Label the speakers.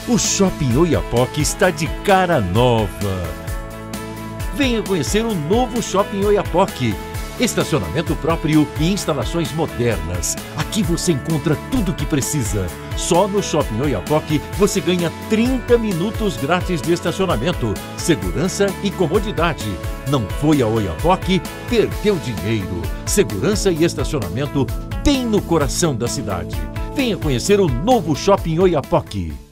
Speaker 1: O Shopping Oiapoque está de cara nova. Venha conhecer o novo Shopping Oiapoque. Estacionamento próprio e instalações modernas. Aqui você encontra tudo o que precisa. Só no Shopping Oiapoque você ganha 30 minutos grátis de estacionamento, segurança e comodidade. Não foi a Oiapoque? Perdeu dinheiro. Segurança e estacionamento bem no coração da cidade. Venha conhecer o novo Shopping Oiapoque.